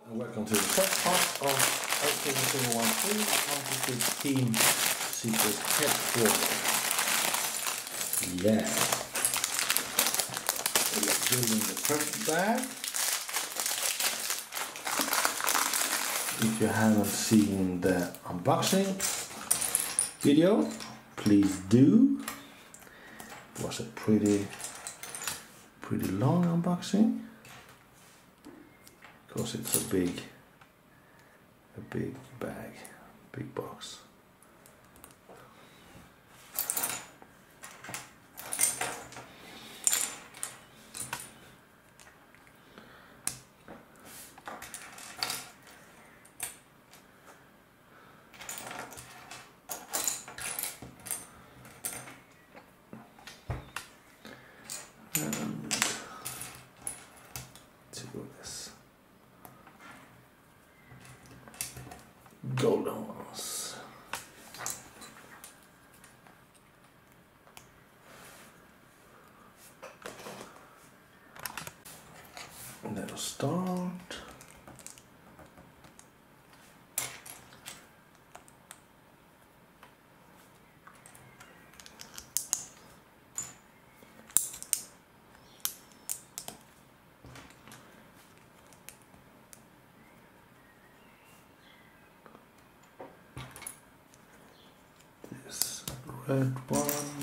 and welcome to the first part of Activity 013 Monkies Team Secret Headquarters. Yeah. We're building the first bag. If you haven't seen the unboxing video, please do. It was a pretty long unboxing because it's a big bag, big box. Golden ones. Let us start. Red one,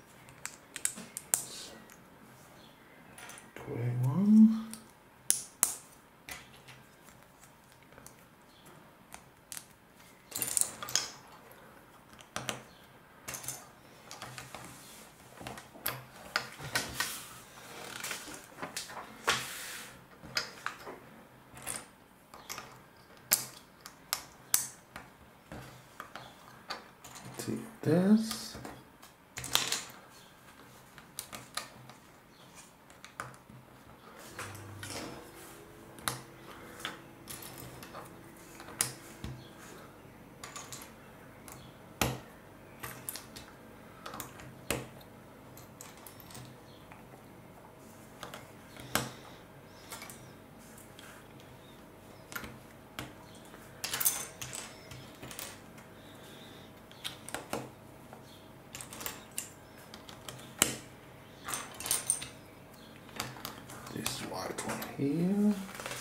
gray one, see this. This white one here.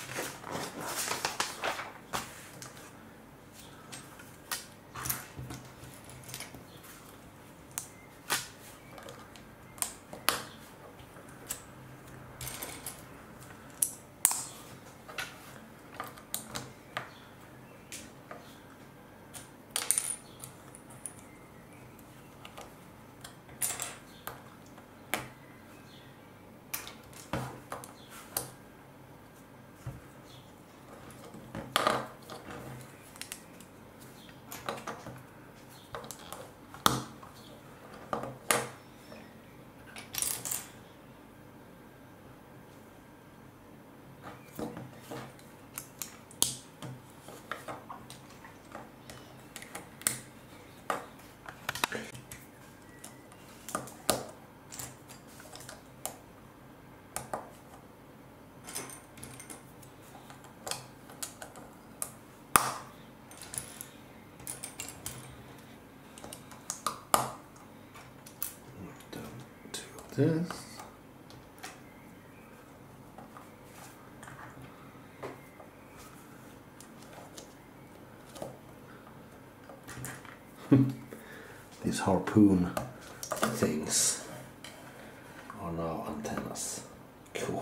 This. These harpoon things are now antennas. Cool.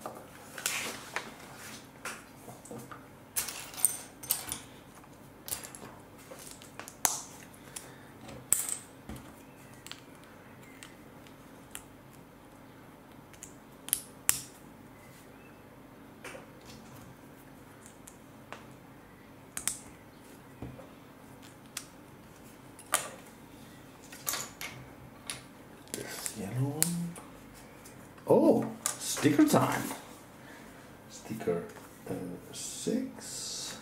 Yellow one. Oh, sticker time. Sticker 6.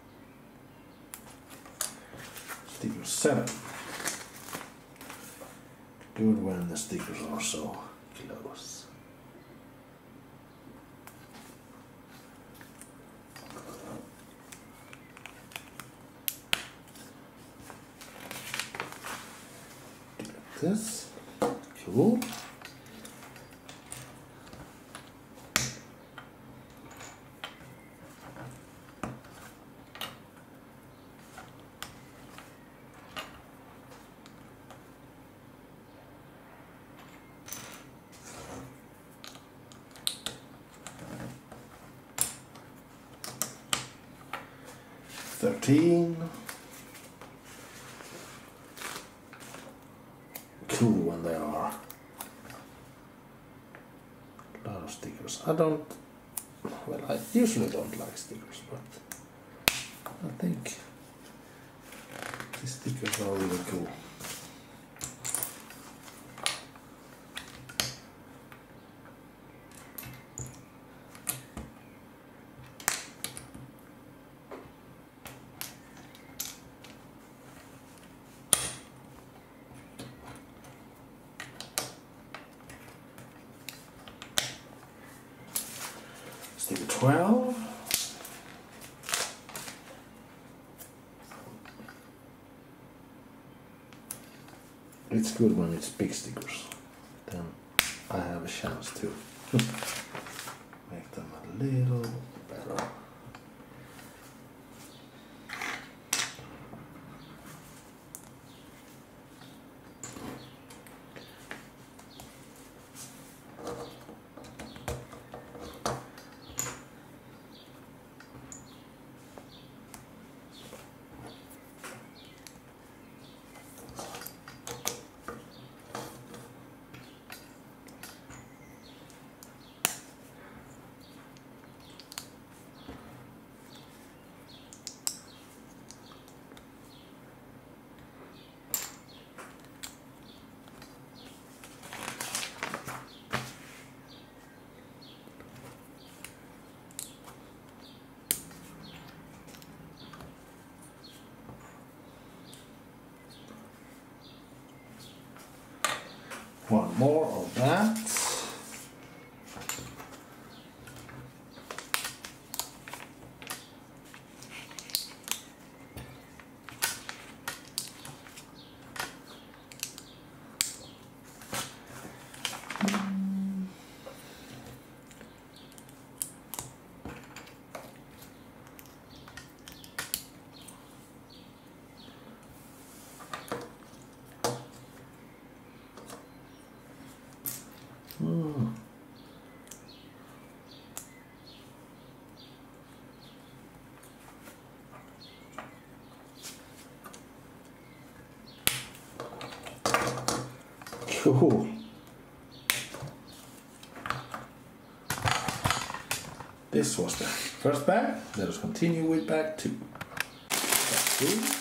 Sticker 7. Good when the stickers are so close. This, cool. Cool when they are a lot of stickers. I usually don't like stickers, but I think these stickers are really cool. Sticker 12. It's good when it's big stickers. Then I have a chance to make them a little better. One more of that. Cool. This was the first bag. Let us continue with bag 2. Bag 2.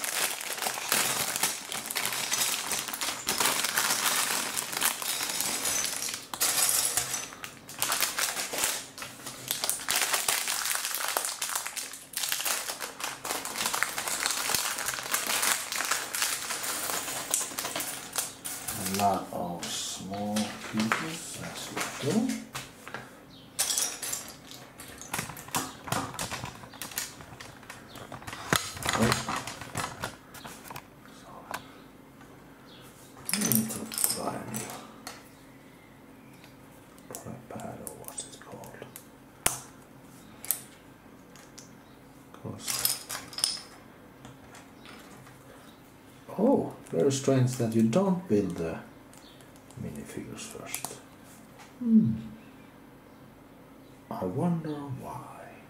A lot of small pieces as usual. Oh, very strange that you don't build the minifigures first. I wonder why.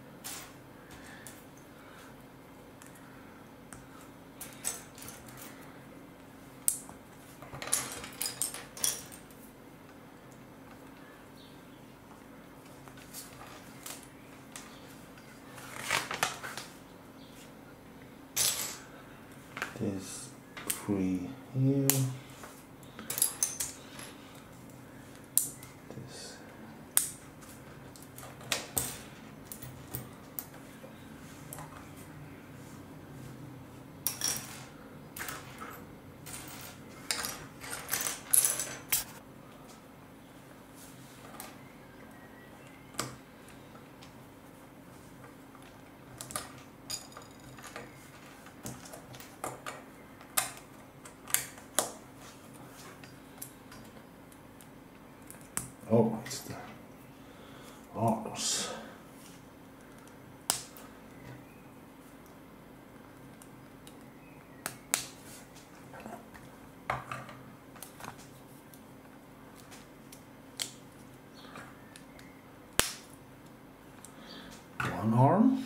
This 3 here. This. one arm.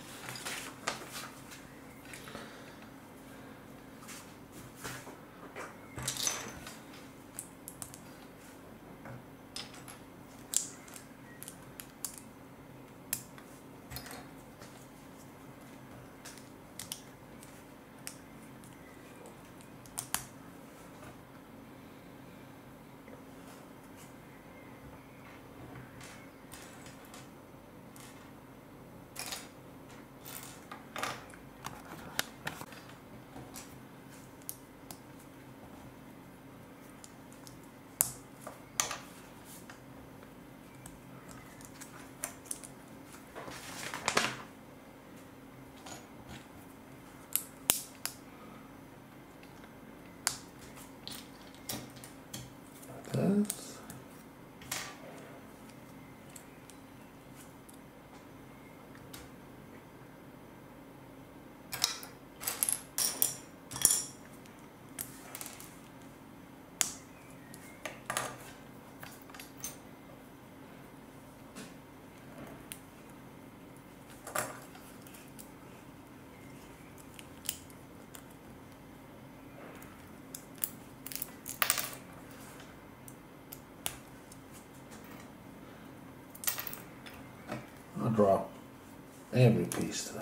This. I'll drop every piece today.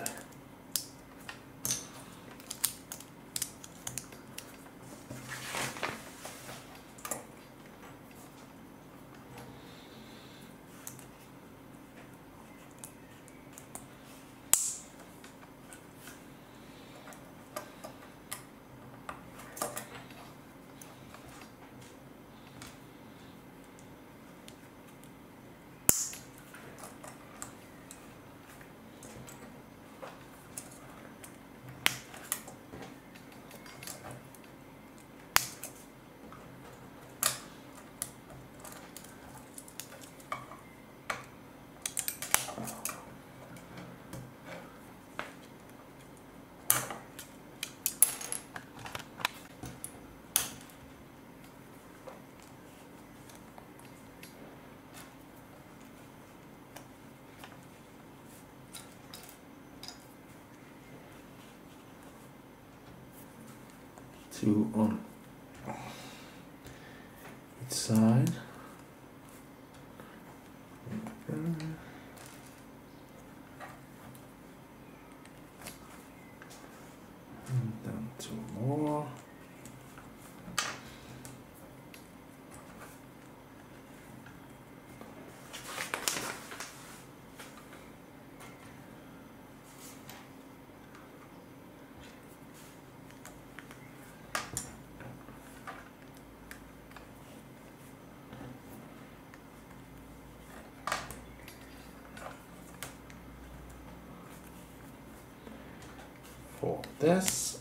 Two on each side. And then two more. For this,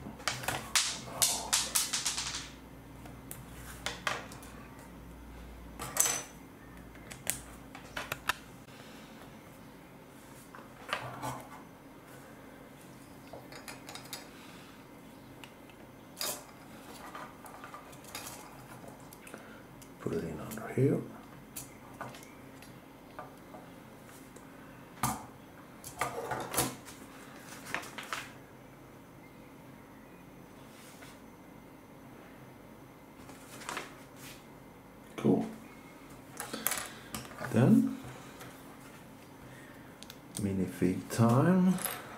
put it in under here. Cool. Then minifig time.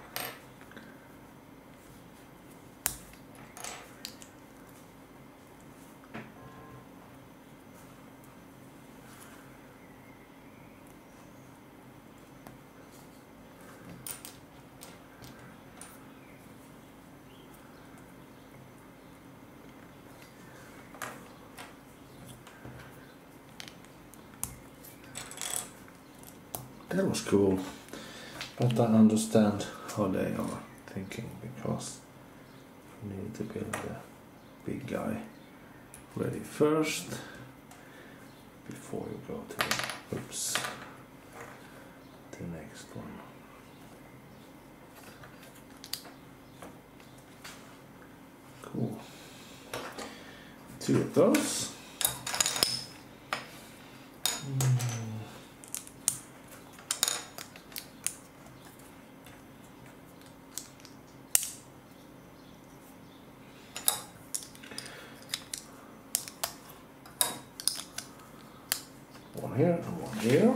That was cool, but I understand how they are thinking, because you need to build the big guy ready first before you go to the next one. Cool. Two of those. here and one here.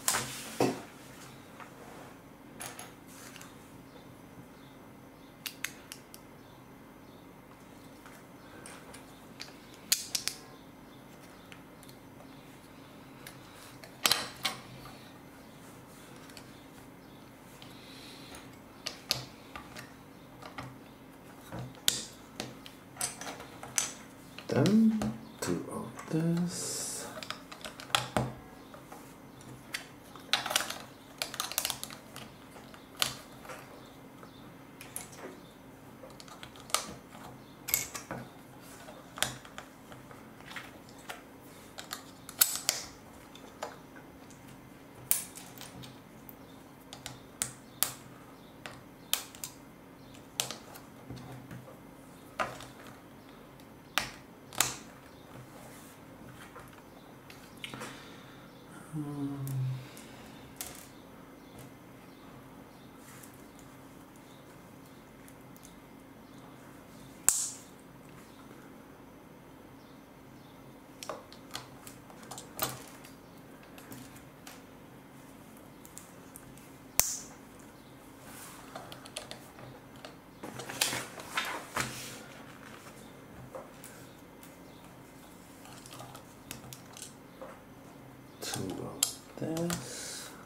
Then two of this. Two of this.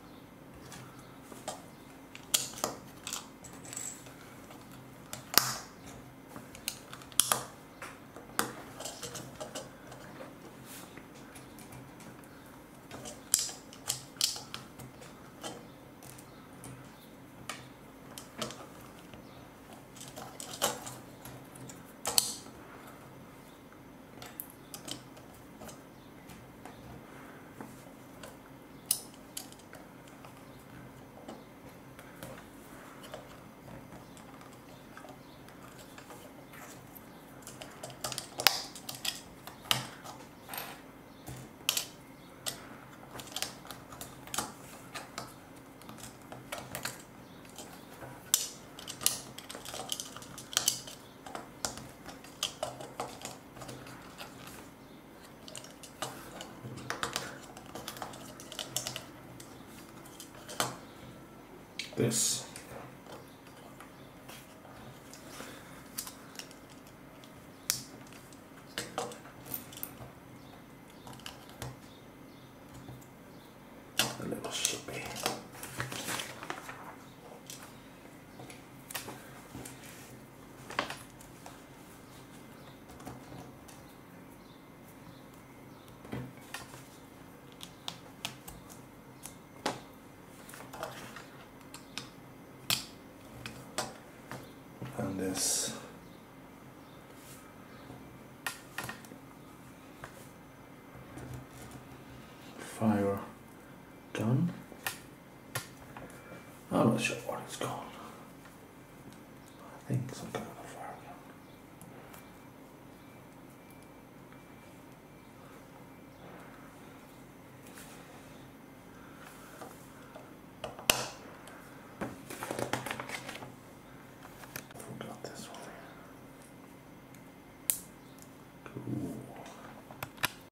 This. A little shippy. And this fire gun. I'm not sure what it's called. I think some kind of